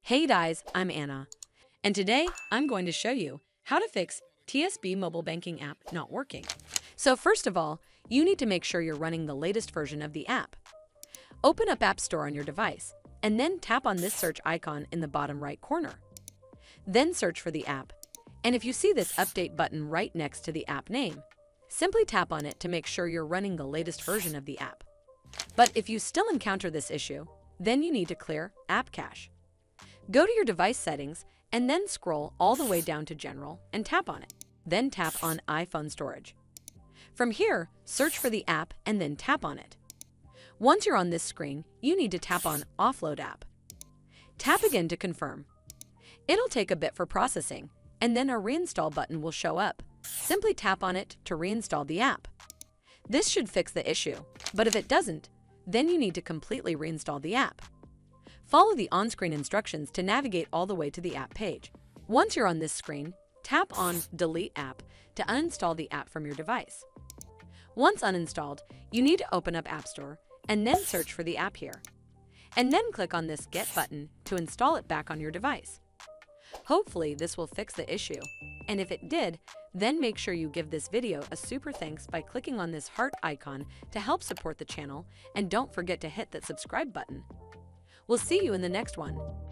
Hey guys, I'm Anna, and today I'm going to show you how to fix TSB mobile banking app not working. So first of all, you need to make sure you're running the latest version of the app. Open up App Store on your device, and then tap on this search icon in the bottom right corner. Then search for the app, and if you see this update button right next to the app name, simply tap on it to make sure you're running the latest version of the app. But if you still encounter this issue, then you need to clear App Cache. Go to your device settings and then scroll all the way down to General and tap on it. Then tap on iPhone Storage. From here, search for the app and then tap on it. Once you're on this screen, you need to tap on Offload App. Tap again to confirm. It'll take a bit for processing, and then a Reinstall button will show up. Simply tap on it to reinstall the app. This should fix the issue, but if it doesn't, then you need to completely reinstall the app. Follow the on-screen instructions to navigate all the way to the app page. Once you're on this screen, tap on Delete App to uninstall the app from your device. Once uninstalled, you need to open up App Store and then search for the app here. And then click on this Get button to install it back on your device. Hopefully this will fix the issue, and if it did, then make sure you give this video a super thanks by clicking on this heart icon to help support the channel, and don't forget to hit that subscribe button. We'll see you in the next one.